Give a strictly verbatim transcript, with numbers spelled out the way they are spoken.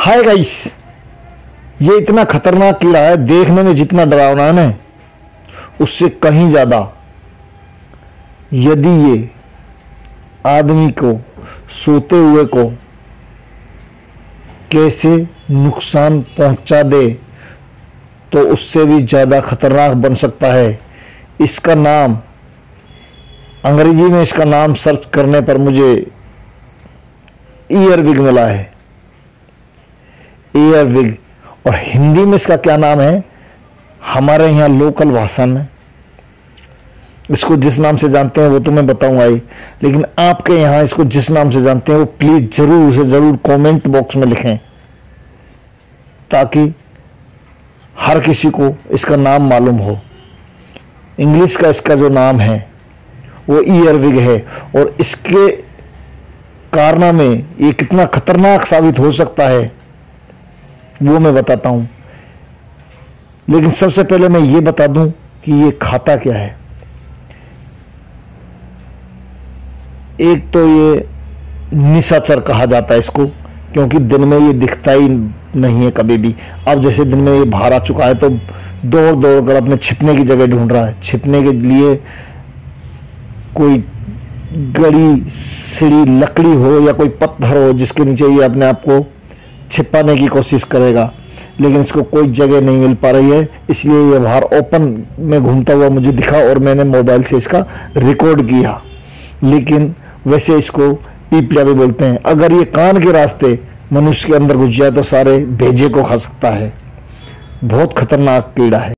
Hi guys, ये इतना खतरनाक कीड़ा है, देखने में जितना डरावना है ना, उससे कहीं ज्यादा यदि ये आदमी को, सोते हुए को कैसे नुकसान पहुंचा दे तो उससे भी ज्यादा खतरनाक बन सकता है। इसका नाम, अंग्रेजी में इसका नाम सर्च करने पर मुझे ईयरविग मिला है, ईयरविग। और हिंदी में इसका क्या नाम है, हमारे यहाँ लोकल भाषा में इसको जिस नाम से जानते हैं वो तो मैं बताऊंगा ही, लेकिन आपके यहाँ इसको जिस नाम से जानते हैं वो प्लीज जरूर उसे जरूर कमेंट बॉक्स में लिखें, ताकि हर किसी को इसका नाम मालूम हो। इंग्लिश का इसका जो नाम है वो ईयरविग है, और इसके कारनामे ये कितना खतरनाक साबित हो सकता है वो मैं बताता हूं। लेकिन सबसे पहले मैं ये बता दूं कि ये खाता क्या है। एक तो ये निशाचर कहा जाता है इसको, क्योंकि दिन में ये दिखता ही नहीं है कभी भी। अब जैसे दिन में ये बाहर आ चुका है तो दौड़ दौड़ कर अपने छिपने की जगह ढूंढ रहा है। छिपने के लिए कोई गड़ी सीढ़ी, लकड़ी हो या कोई पत्थर हो जिसके नीचे ये अपने आप को छिपाने की कोशिश करेगा, लेकिन इसको कोई जगह नहीं मिल पा रही है, इसलिए ये बाहर ओपन में घूमता हुआ मुझे दिखा और मैंने मोबाइल से इसका रिकॉर्ड किया। लेकिन वैसे इसको पीपड़ा भी बोलते हैं। अगर ये कान के रास्ते मनुष्य के अंदर घुस जाए तो सारे भेजे को खा सकता है। बहुत खतरनाक कीड़ा है।